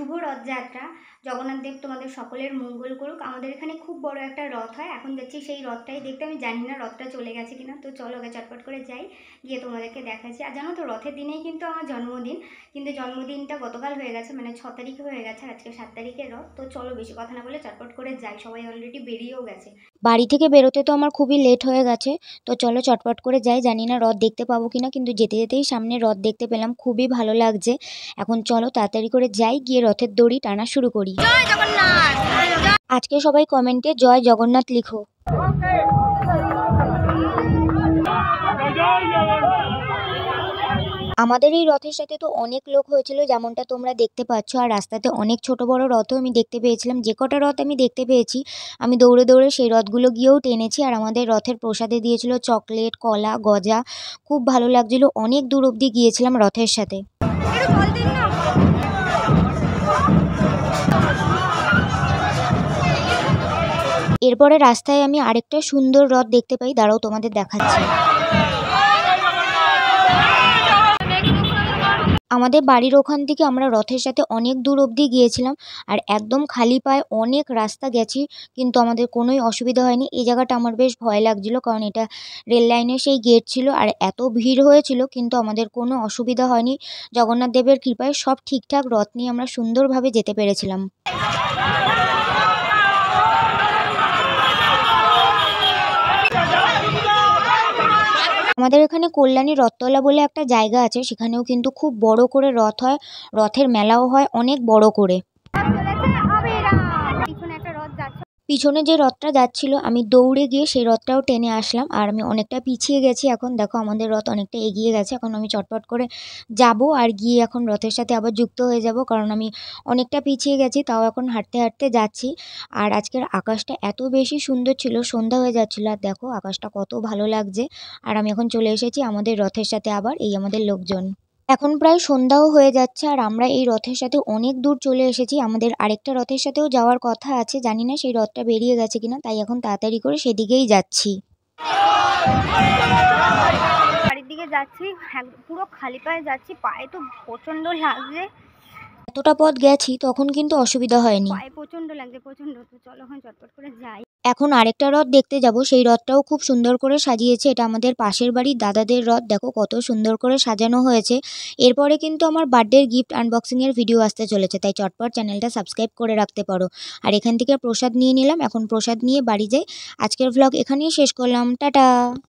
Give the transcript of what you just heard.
রথযাত্রা। জগন্নাথ দেব তোমাদের সকলের মঙ্গল করুক। আমাদের এখানে খুব বড় একটা রথ হয়, এখন যাচ্ছি সেই রথটাই দেখতে। আমি জানি না রথটা চলে গেছে কিনা, তো চলো আগে চটপট করে যাই, গিয়ে তোমাদেরকে দেখাচ্ছি। আর জানো তো রথের দিনেই কিন্তু আমার জন্মদিন, কিন্তু জন্মদিনটা গতকাল হয়ে গেছে, মানে 6 তারিখে হয়ে গেছে, আজকে 7 তারিখের রথ। তো চলো বেশি কথা না বলে চটপট করে যাই, সবাই অলরেডি বেরিয়েও গেছে। বাড়ি থেকে বেরোতে তো আমার খুবই লেট হয়ে গেছে, তো চলো চটপট করে যাই। জানি না রথ দেখতে পাবো কিনা, কিন্তু যেতে যেতেই সামনে রথ দেখতে পেলাম, খুবই ভালো লাগছে। এখন চলো তাড়াতাড়ি করে যাই, গিয়ে রথের দড়ি টানা শুরু করি। জয় জগন্নাথ। আজকে সবাই কমেন্টে জয় জগন্নাথ লিখো। আমাদের এই রথের সাথে তো অনেক লোক হয়েছিল, যেমনটা তোমরা দেখতে পাচ্ছ। আর রাস্তাতে অনেক ছোট বড় রথও আমি দেখতে পেয়েছিলাম। যে কটা রথ আমি দেখতে পেয়েছি, আমি দৌড়ে দৌড়ে সেই রথগুলো গিয়েও টেনেছি। আর আমাদের রথের প্রসাদে দিয়েছিল চকলেট, কলা, গজা। খুব ভালো লাগছিল, অনেক দূর অবধি গিয়েছিলাম রথের সাথে। এরপরে রাস্তায় আমি আরেকটা সুন্দর রথ দেখতে পাই, দাঁড়াও তোমাদের দেখাচ্ছি। আমাদের বাড়ির ওখান থেকে আমরা রথের সাথে অনেক দূর অবধি গিয়েছিলাম, আর একদম খালি পায়ে অনেক রাস্তা গেছি, কিন্তু আমাদের কোনোই অসুবিধা হয়নি। এই জায়গাটা আমার বেশ ভয় লাগছিল, কারণ এটা রেল লাইনের সেই গেট ছিল, আর এত ভিড় হয়েছিল, কিন্তু আমাদের কোনো অসুবিধা হয়নি। জগন্নাথ দেবের কৃপায় সব ঠিকঠাক, রথ নিয়ে আমরা সুন্দরভাবে যেতে পেরেছিলাম। আমাদের এখানে কল্যাণী রথতলা বলে একটা জায়গা আছে, সেখানেও কিন্তু খুব বড় করে রথ হয়, রথের মেলাও হয় অনেক বড় করে। পিছনে যে রথটা যাচ্ছিল, আমি দৌড়ে গিয়ে সেই রথটাও টেনে আসলাম। আর আমি অনেকটা পিছিয়ে গেছি, এখন দেখো আমাদের রথ অনেকটা এগিয়ে গেছে। এখন আমি চটপট করে যাব আর গিয়ে এখন রথের সাথে আবার যুক্ত হয়ে যাব, কারণ আমি অনেকটা পিছিয়ে গেছি, তাও এখন হাঁটতে হাঁটতে যাচ্ছি। আর আজকের আকাশটা এত বেশি সুন্দর ছিল, সন্ধ্যা হয়ে যাচ্ছিল, আর দেখো আকাশটা কত ভালো লাগছে। আর আমি এখন চলে এসেছি আমাদের রথের সাথে, আবার এই আমাদের লোকজন। এখন প্রায় সন্ধ্যাও হয়ে যাচ্ছে, আর আমরা এই রথের সাথে অনেক দূর চলে এসেছি। আমাদের আরেকটা রথের সাথেও যাওয়ার কথা আছে, জানি না সেই রথটা বেরিয়ে গেছে কিনা, তাই এখন তাড়াতাড়ি করে সেদিকেই যাচ্ছি। বাড়ির দিকে যাচ্ছি, পুরো খালি পায়ে যাচ্ছি, পায়ে তো প্রচন্ড লাগছে। এতটা পথ গেছি তখন কিন্তু অসুবিধা হয়নি, পায়ে প্রচন্ড লাগছে, প্রচন্ড। তো চলো এখন চটপট করে যাই। এখন আরেকটা রথ দেখতে যাব, সেই রথটাও খুব সুন্দর করে সাজিয়েছে। এটা আমাদের পাশের বাড়ির দাদাদের রথ, দেখো কত সুন্দর করে সাজানো হয়েছে। এরপরে কিন্তু আমার বার্থডের গিফট আনবক্সিংয়ের ভিডিও আসতে চলেছে, তাই চটপট চ্যানেলটা সাবস্ক্রাইব করে রাখতে পারো। আর এখান থেকে প্রসাদ নিয়ে নিলাম, এখন প্রসাদ নিয়ে বাড়ি যাই। আজকের ভ্লগ এখানেই শেষ করলাম, টাটা।